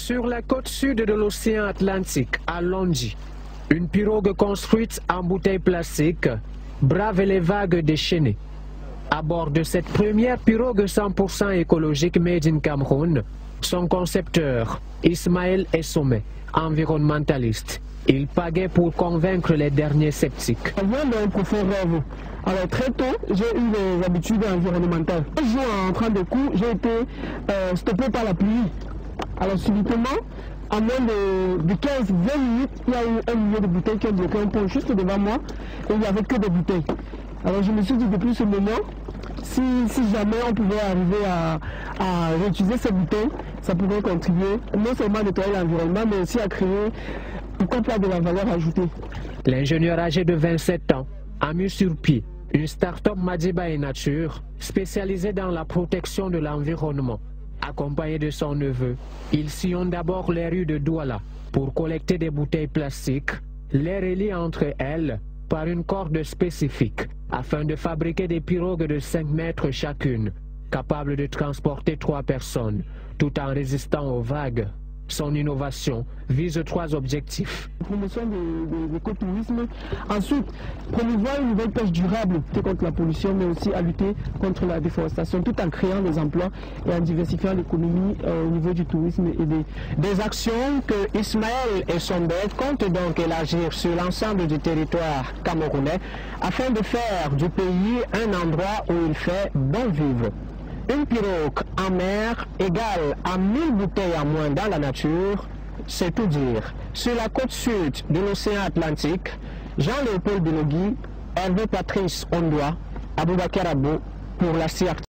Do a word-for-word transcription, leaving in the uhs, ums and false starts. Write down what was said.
Sur la côte sud de l'océan Atlantique, à Londji, une pirogue construite en bouteilles plastiques brave les vagues déchaînées. À bord de cette première pirogue cent pour cent écologique made in Cameroun, son concepteur, Ismaël Essomé, environnementaliste, il pagaie pour convaincre les derniers sceptiques. Je viens d'un profond rêve. Alors très tôt, j'ai eu des habitudes environnementales. Un jour, en train de cours, j'ai été euh, stoppé par la pluie. Alors subitement, en moins de, de quinze à vingt minutes, il y a eu un millier de bouteilles qui ont bloqué un pont juste devant moi et il n'y avait que des bouteilles. Alors je me suis dit depuis ce moment, si, si jamais on pouvait arriver à, à réutiliser ces bouteilles, ça pourrait contribuer non seulement à nettoyer l'environnement, mais aussi à créer, pourquoi pas, de la valeur ajoutée. L'ingénieur âgé de vingt-sept ans a mis sur pied une start-up Madiba et Nature spécialisée dans la protection de l'environnement. Accompagné de son neveu, ils sillonnent d'abord les rues de Douala pour collecter des bouteilles plastiques, les relier entre elles par une corde spécifique afin de fabriquer des pirogues de cinq mètres chacune, capables de transporter trois personnes, tout en résistant aux vagues. Son innovation vise trois objectifs. Promotion de, de, de l'écotourisme. Ensuite, promouvoir une nouvelle pêche durable, lutter contre la pollution, mais aussi à lutter contre la déforestation, tout en créant des emplois et en diversifiant l'économie euh, au niveau du tourisme et des... Des actions que Ismaël Essomé compte donc élargir sur l'ensemble du territoire camerounais afin de faire du pays un endroit où il fait bon vivre. Une pirogue en mer égale à mille bouteilles en moins dans la nature, c'est tout dire. Sur la côte sud de l'océan Atlantique, Jean-Léopold Bilogui, Hervé Patrice Ondoa, Aboubakar Abo pour la C I A C.